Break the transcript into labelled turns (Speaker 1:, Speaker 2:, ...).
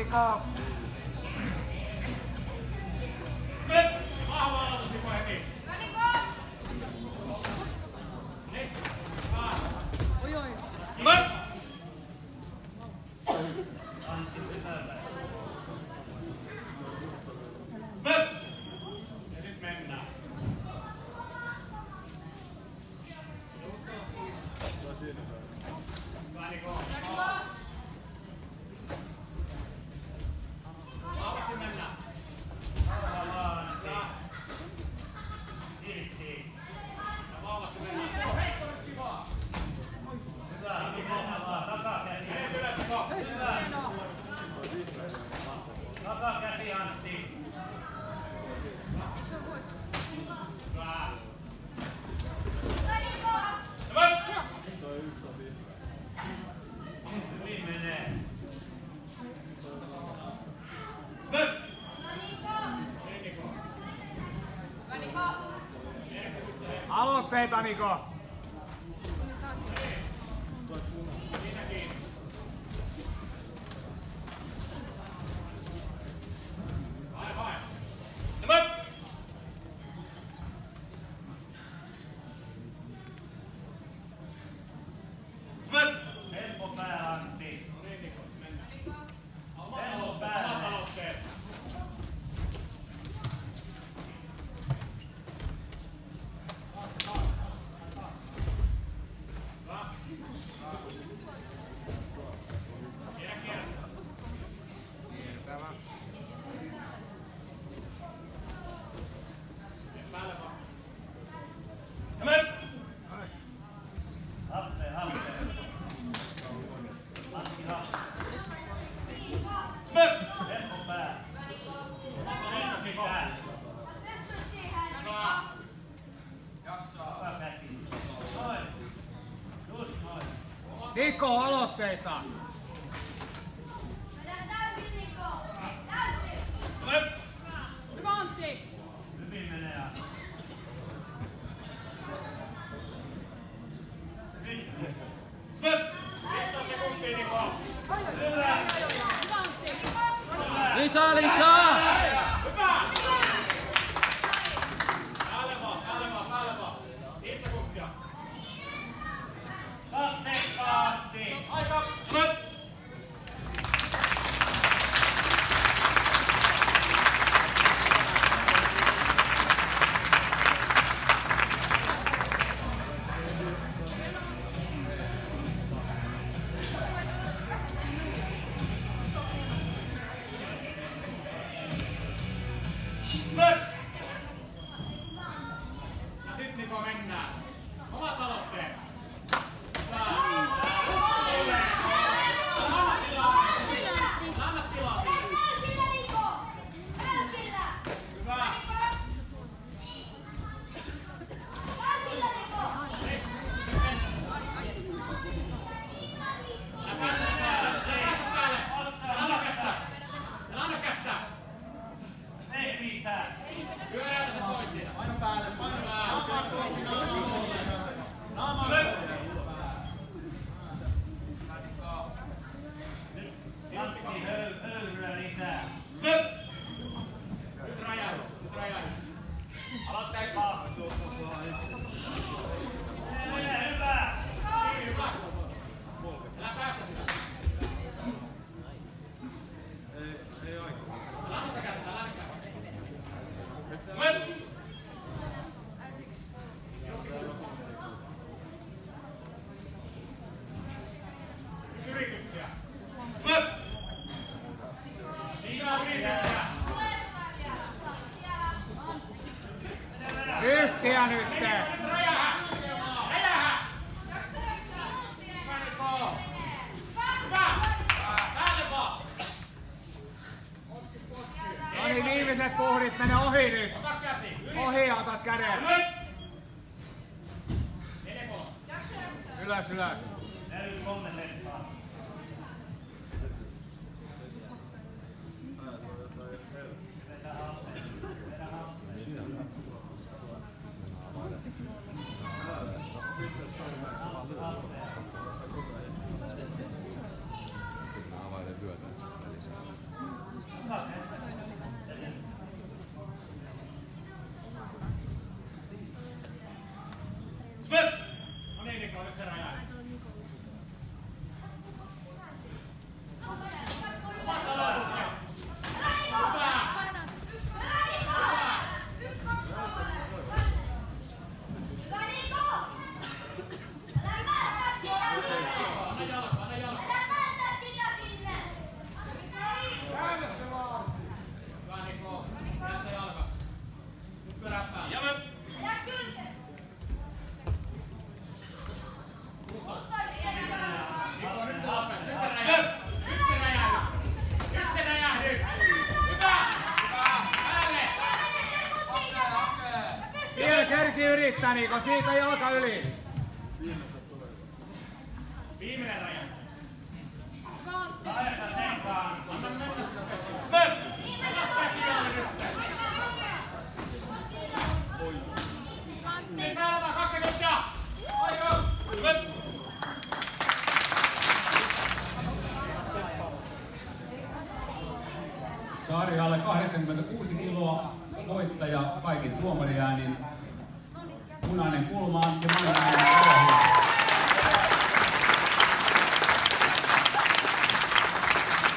Speaker 1: Niko!
Speaker 2: Vahva aloitus Niko heti!
Speaker 3: Hyvä Niko!
Speaker 2: Oi
Speaker 3: oi!
Speaker 2: Hyvä! Ja sit mennään. Hyvä Niko! Vahvasti mennään. Vahvasti mennään.
Speaker 4: Hyvä, takakäsi.
Speaker 2: Mene ylös Niko!
Speaker 4: Hyvä. Takakäsi Antti.
Speaker 2: Hyvä!
Speaker 4: Hyvin menee.
Speaker 1: Aloitteita Niko!
Speaker 4: Tempo päällä Antti.
Speaker 2: Omat aloitteet.
Speaker 4: Happe. Antti happe. Tempo päällä. Tempo päällä. Takakäsi. Noin. Just noin.
Speaker 1: Niko, aloitteita!
Speaker 3: Hyvä Antti!
Speaker 4: Hyvin menee Antti. Hyvin.
Speaker 2: 15 sekuntia Niko!
Speaker 4: Hyvä.
Speaker 3: Hyvä Antti!
Speaker 1: Lisää!
Speaker 2: Hyvä! Päälle vaan! 5 sekuntia!
Speaker 4: 2 sekkaa Antti.
Speaker 2: Aika! Ja sit Niko mennään. Omat aloitteet. Hyvä. Anna tilaa siihen. Hyvä. Anna kättä.
Speaker 4: Ei riittää.
Speaker 2: Pyöräytä se pois siitä. Paino päälle.
Speaker 4: Antti höyryä lisää.
Speaker 2: Nyt rajaus. Aloitteet vaan.
Speaker 4: Hyvä.
Speaker 2: Hyvä. Älä päästä sitä. Älä anna kättä. Yrityksiä. Lisää yrityksiä.
Speaker 1: Yhtiä nyt!
Speaker 2: Räjähä! Hyvä Niko! Hyvä! Päälle vaan!
Speaker 1: No niin, viimeiset puhdit, mene ohi nyt!
Speaker 2: Ota käsi!
Speaker 1: Ohi ja otat käden!
Speaker 2: 4-3.
Speaker 1: Ylös!
Speaker 4: 43 sekkaa. Vedä happea.
Speaker 5: Avaiden vyötä, että se on lisää.
Speaker 1: riittää Niko, siitä jalka yli.
Speaker 2: Viimeinen raja.
Speaker 3: Vivantti.
Speaker 4: 8 senkaan.
Speaker 2: Anna mennä sitä käsiä. Ota käsiä nyt.
Speaker 3: Vivantti.
Speaker 2: Täällä vaan 2 sekuntia. Aika.
Speaker 5: Saarihalle 86 kiloa voittaja kaikin tuomariäänin. Punainen kulmaan ja Mannainen